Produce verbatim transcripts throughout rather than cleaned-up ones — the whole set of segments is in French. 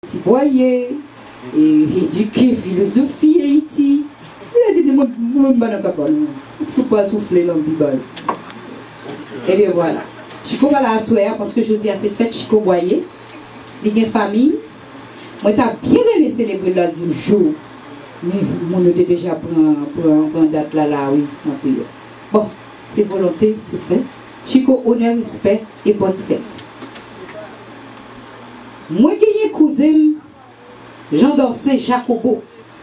petit boyer, et éduquer, philosophie, Haïti. Il a dit, moi, je ne faut pas souffler dans le bibal. Et bien voilà. Chico va la asseoir parce que je dis à cette fête, Chico boyer, il y a une famille. Moi, tu as bien aimé célébrer là du jour. Mais mon était déjà pour un date là, là, oui. Bon, c'est volonté, c'est fait. Chico, honneur, respect et bonne fête. Moi, j'ai un cousin, Jean Dorsey Jacobo.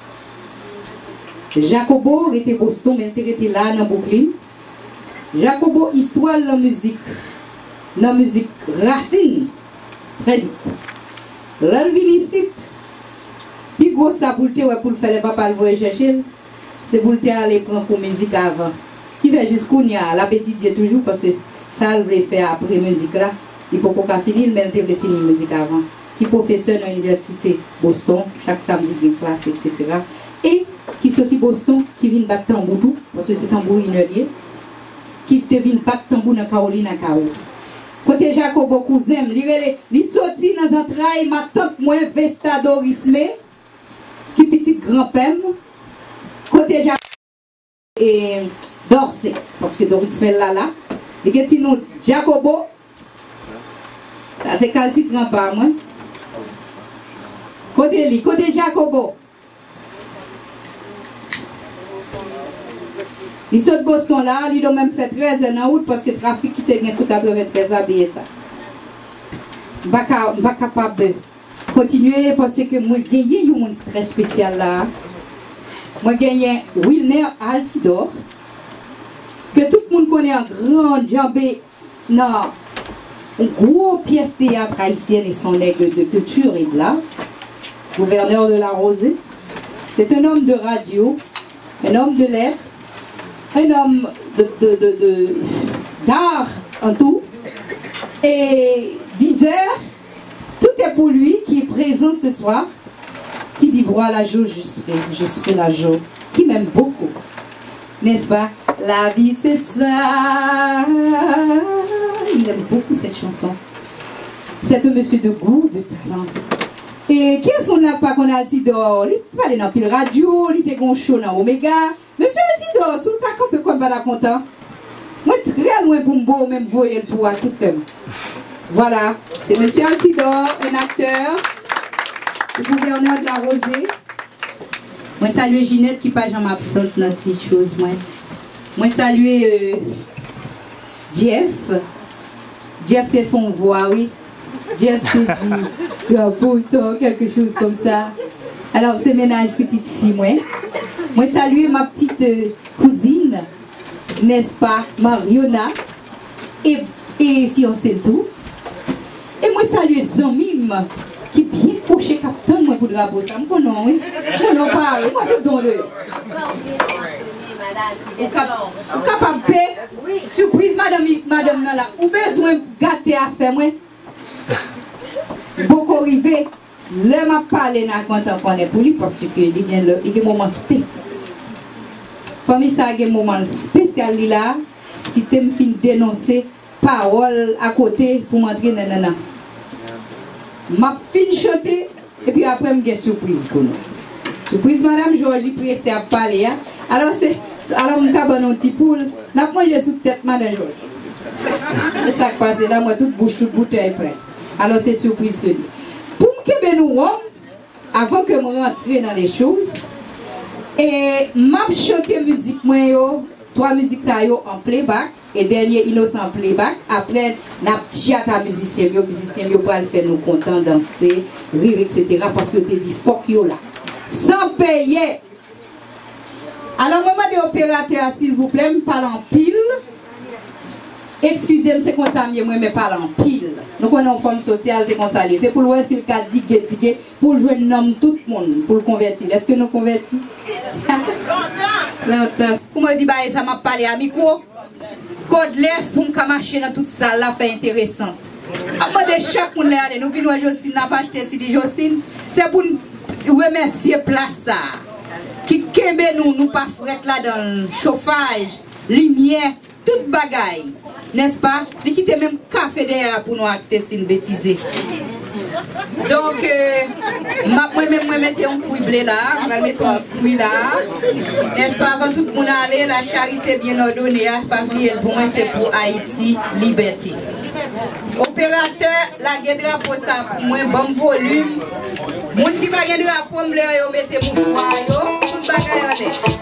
Jacobo était Boston, mais il était là dans Brooklyn. Jacobo, histoire de la musique. Dans la musique racine. Très vite. L'alvinicite. Puis gros ça pour le pour le faire les papas le voir chercher. C'est pour le aller prendre pour musique avant. Qui fait jusqu'où il y a l'appétit toujours parce que ça il veut faire après musique là. Il faut qu'on finisse, mais il veut finir musique avant. Qui est professeur dans l'université Boston, chaque samedi il y a une classe, et cetera. Et qui sortit Boston, qui vient battre tambour tout, parce que c'est tambour lié, qui vient battre tambour dans Caroline à Caro. Côté Jacobo cousin, il sortit dans un trail, ma tante moi Vestadorisme, qui petit grand-père. Côté Jacobo et Dorsey, parce que Dorisme là là, et que si nous Jacobo, ça c'est calcitran pas moi. Côté lui, côté Jacobo. Il saute Boston là, il a même fait treize heures en août parce que le trafic qui était sur quatre-vingt-treize a oublié ça. Je ne suis pas capable de continuer parce que moi j'ai gagné un monde très spécial là. Moi j'ai gagné Wilner Altidor, que tout le monde connaît en grand jambé dans une grosse pièce théâtre haïtienne et son aigle de culture et de l'art. Gouverneur de la Rosée. C'est un homme de radio, un homme de lettres, un homme de, de, de, de, d'art en tout. Et dix heures, tout est pour lui qui est présent ce soir, qui dit voilà, Jo, je serai, je serai la Jo, qui m'aime beaucoup. N'est-ce pas? La vie, c'est ça. Il aime beaucoup cette chanson. C'est un monsieur de goût, de talent. Et qu'est-ce qu'on n'a pas qu'on a dit d'or? Il parlait dans pile radio, il était un show dans Omega. Monsieur Altidor, si vous avez quoi pas la content? Moi, très loin pour me beau, même voyer le pouvoir tout le temps. Voilà, c'est monsieur Altidor, un acteur, le gouverneur de la Rosée. Moi, salue Ginette qui pas jamais absente dans ces choses. Moi, moi salue euh, Jeff. Jeff te font voir, oui. Jeff te dit, pour ça, quelque chose comme ça. Alors, c'est ménage petite fille, moi. Moi, salue ma petite euh, cousine, n'est-ce pas, Mariona, et, et fiancée le tout. Et moi, salue Zamim, qui est bien couché, captain, moi, pour le drapeau. Ça me connaît, oui. Moi, non, pas, moi, tout dans le. Ou capable de surprise, madame, madame, là, ou besoin de gâter à faire, moi. Beaucoup arrivé, l'homme a parlé dans le pour lui parce qu'il y a un moment spécial. Famille, ça a un moment spécial là, ce qui t'aime fin dénoncer, parole à côté pour m'entrer dans le nan. Ma fin chanter, et puis après, je une surprise pour nous. Surprise, madame Georgie, pressée à parler. Alors, c'est. Alors, je vais vous un petit poule. Je vais manger sous tête, madame Georgie. C'est ça qui passe là, moi, toute bouche, toute bouteille prête. Alors, c'est surprise que dit. Pour que nous, avant que je rentre dans les choses, et je chanter musique, moi, trois musiques ça yo en playback, et dernier innocent en playback. Après, je vais à musicien, les musiciens pour le faire nous contents, danser, rire, et cetera. Parce que tu dis, fuck you là. Sans payer. Alors, moi, des opérateurs, s'il vous plaît, je parle en pile. Excusez-moi, c'est comme ça, moi, je parle en pile. Nous connaissons une forme sociale, c'est comme ça. C'est pour voir si le cas diguer, diguer, pour jouer le nom tout le monde, pour le convertir. Est-ce que nous convertis? Longtemps. Comment dit, bah, ça m'a parlé à micro? Codeless pour me marcher dans toute salle, là, fait intéressante. Moi, de chaque monde, nous venons à Jostine, n'a pas acheté si Jostine. C'est pour nous remercier place ça. Qui kembe nous, nous pas fret là dans le chauffage, lumière, toute bagaille. N'est-ce pas? Ils quittent même café derrière pour nous acter si nous bêtiser. Donc, euh, moi-même, moi, mettez un coup de blé là, je vais mettre un fruit là. N'est-ce pas, avant tout le monde aller, la charité bien ordonnée, pas oublier pour moi, c'est pour Haïti, liberté. Opérateur, la guerre drapeau, ça, pour moi, bon volume. Moun qui va gagner drapeau, me le mettez mouchoir, tout le bagage en est.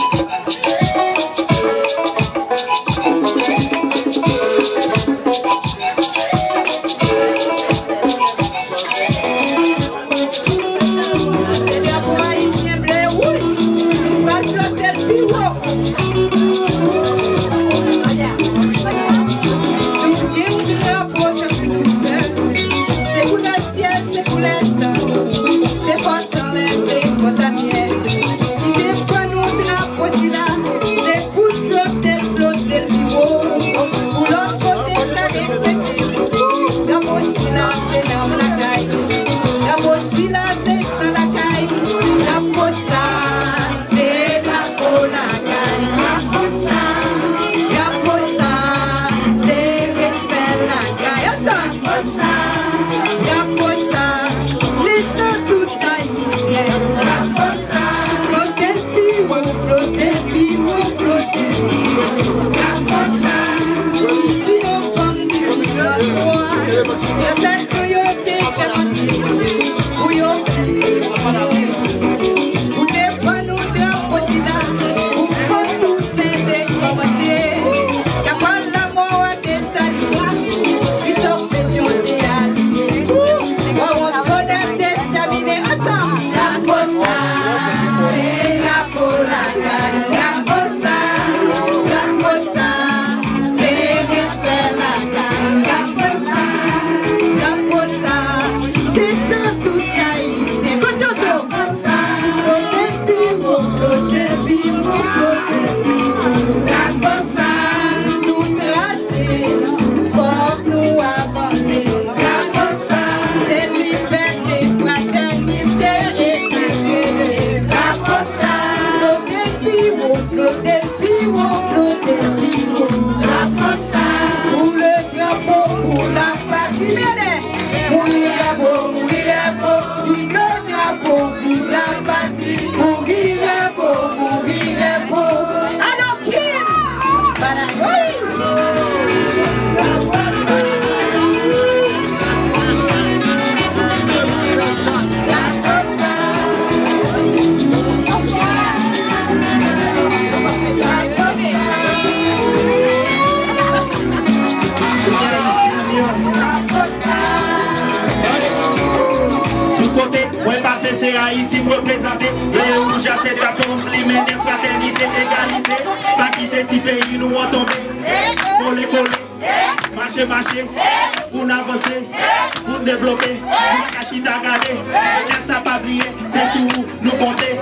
C'est Haïti me représenter. Les rouges à ces drapeaux, l'hymen de fraternité, égalité. Pas quitter petit pays, nous on tomber. Coller, coller. Marcher, marcher. Pour avancer. Pour développer. Pour cacher, ta garder. Qu'est-ce ça pas oublier? C'est sur nous, nous compter.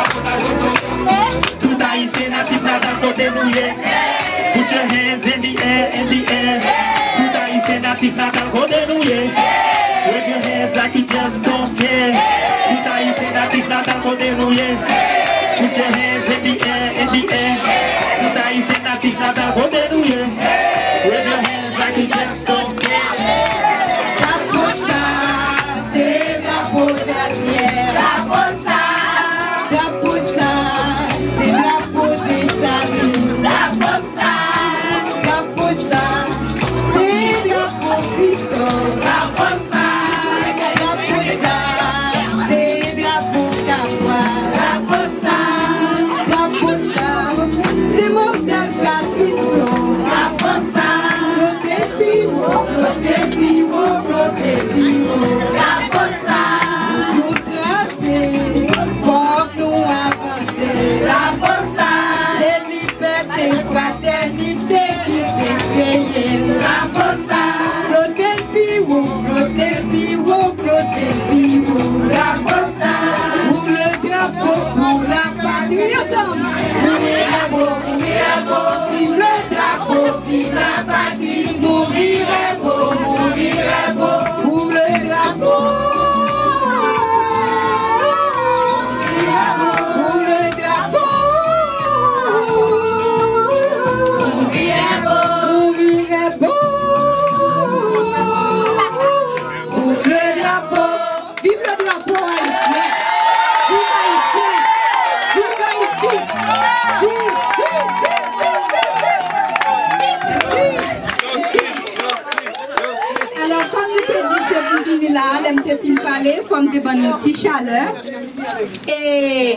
Tout Haïtien natif, là d'un côté, nous y est. Put your hands in the air, in the air. Tout Haïtien natif, là d'un côté, nous y est. Wave your hands like you just don't care. Tout Haïtien natif là dans le côté nous y est. Put your hands in the air, in the air. Tout Haïtien natif là dans le côté nous y est. Wave your hands like you just don't care. Drapeau ça, c'est drapeau quartier. Drapeau ça, drapeau ça, c'est drapeau de salut. Drapeau ça, drapeau ça, c'est drapeau Christophe. Drapeau ça. Nous tracer femmes de bonne petite chaleur. Et...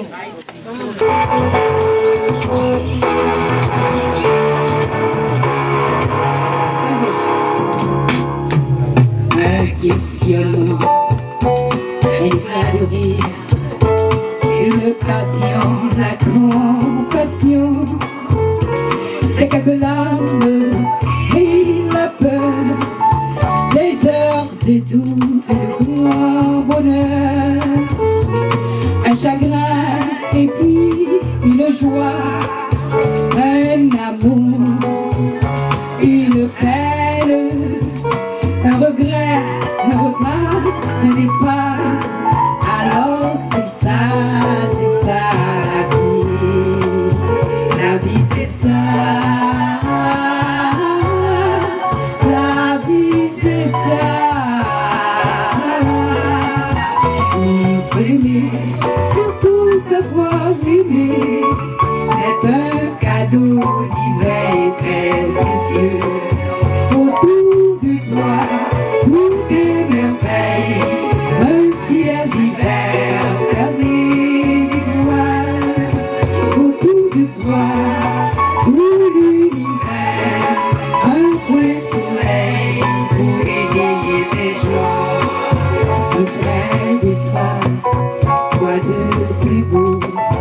Un questionnement, un éclat de rire, une passion, la compassion, c'est quelques larmes et la peur, des heures de doute et de grand bonheur, un chagrin et puis une joie, un amour, une peine, un regret, un regard, un départ. Alors c'est ça, c'est ça la vie, la vie c'est ça, la vie c'est ça. Il faut aimer, surtout savoir aimer, c'est un cadeau divin et très précieux. Autour de toi, tout est merveille, un ciel d'hiver perlé d'étoiles. Autour de toi, tout l'univers, un coin soleil pour égayer tes jours. Auprès de toi, quoi de plus beau,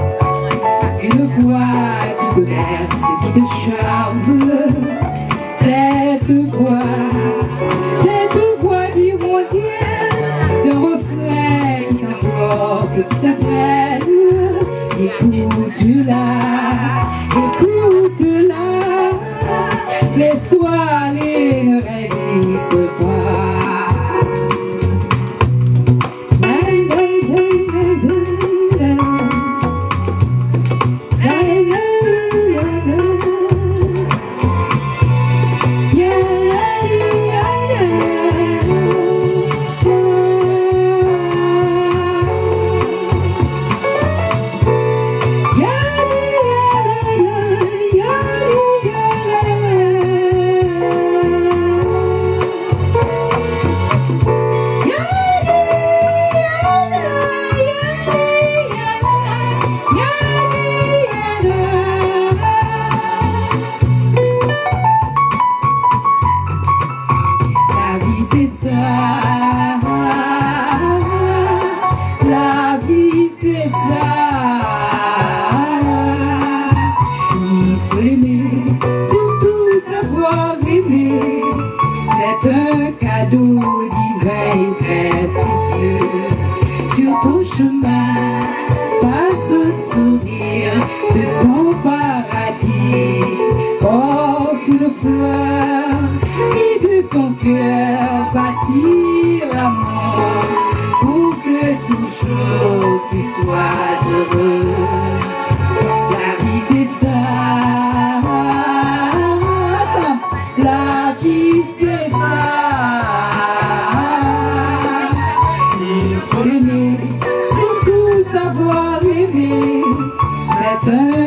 une voix qui te berce, qui te charme. Cette voix, cette voix d'hirondelle, de refrain qui t'emporte, qui t'apprenne. Écoute-la, écoute-la, laisse-toi aller, ne résiste pas.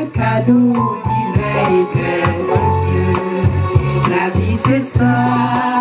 C'est ça.